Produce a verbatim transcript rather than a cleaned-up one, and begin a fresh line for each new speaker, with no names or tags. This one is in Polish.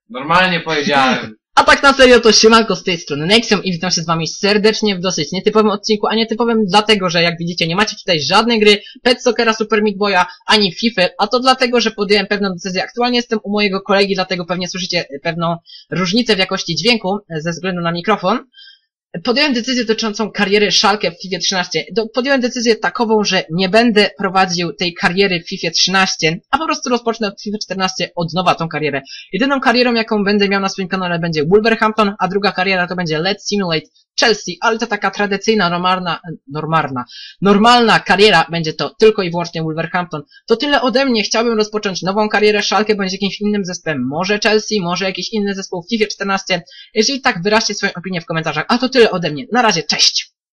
Normalnie powiedziałem.
A tak na serio to siemanko z tej strony Nexium i witam się z wami serdecznie w dosyć nietypowym odcinku, a nietypowym dlatego, że jak widzicie nie macie tutaj żadnej gry Pet Soccera, Super Meat Boya, ani FIFA, a to dlatego, że podjąłem pewną decyzję. Aktualnie jestem u mojego kolegi, dlatego pewnie słyszycie pewną różnicę w jakości dźwięku ze względu na mikrofon. Podjąłem decyzję dotyczącą kariery Schalke w FIFA trzynaście. Do, podjąłem decyzję takową, że nie będę prowadził tej kariery w FIFA trzynaście, a po prostu rozpocznę w FIFA czternaście od nowa tą karierę. Jedyną karierą, jaką będę miał na swoim kanale, będzie Wolverhampton, a druga kariera to będzie Let's Simulate Chelsea, ale to taka tradycyjna, normalna, normalna, normalna kariera będzie to tylko i wyłącznie Wolverhampton. To tyle ode mnie. Chciałbym rozpocząć nową karierę Schalke bądź jakimś innym zespołem. Może Chelsea, może jakiś inny zespół w FIFA czternaście. Jeżeli tak, wyraźcie swoją opinię w komentarzach. A to tyle ode mnie. Na razie, cześć!